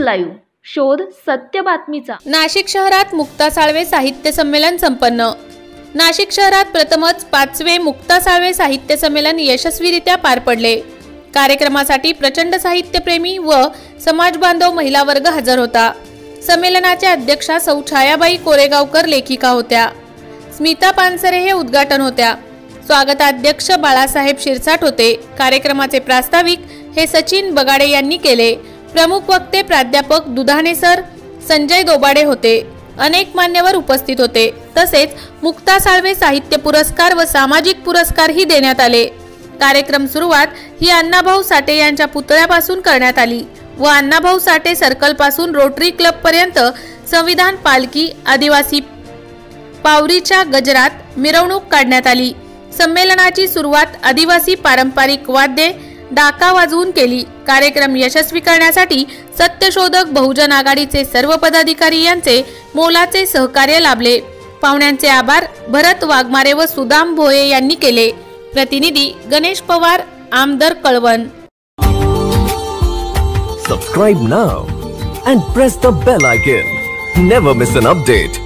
Live, शोध सत्य बातमीचा। नाशिक शहरात मुक्ता साळवे साहित्य संमेलन संपन्न। नाशिक शहरात प्रथमच 5वे मुक्ता साळवे साहित्य संमेलन यशस्वीरित्या पार पडले। कार्यक्रमासाठी प्रचंड साहित्यप्रेमी व समाजबांधव महिला वर्ग हजर होता। संमेलनाच्या अध्यक्षा सौ छायाबाई कोरेगावकर लेखिका होत्या। स्मिता पानसरे हे उद्घाटन होत्या। स्वागताध्यक्ष बाळासाहेब शिरसाट होते। कार्यक्रमाचे प्रास्ताविक हे सचिन बगाडे यांनी केले। प्रमुख वक्ते प्राध्यापक दुधाने सर, संजय दोबाडे होते। अनेक मान्यवर उपस्थित होते। तसेच मुक्ता साळवे साहित्य पुरस्कार व सामाजिक पुरस्कार ही देण्यात आले। कार्यक्रम सुरुवात ही अण्णाभाऊ साठे यांच्या पुतळ्यापासून करण्यात आली व अण्णाभाऊ साठे सर्कल पासून रोटरी क्लब पर्यंत संविधान पालखी आदिवासी पावरीच्या गजरात मिरवणूक काढण्यात आली। संमेलनाची सुरुवात आदिवासी पारंपरिक वाद्ये डाका वाजवून केली। कार्यक्रम यशस्वी करण्यासाठी सत्यशोधक बहुजन आघाडीचे सर्व पदाधिकारी यांचे मोलाचे सहकार्य लाभले। पाहुण्यांचे आभार भरत वाघमारे व सुदाम भोये यांनी केले। प्रतिनिधी गणेश पवार, आमदार Kalwan. Subscribe now and press the bell icon. Never miss an update.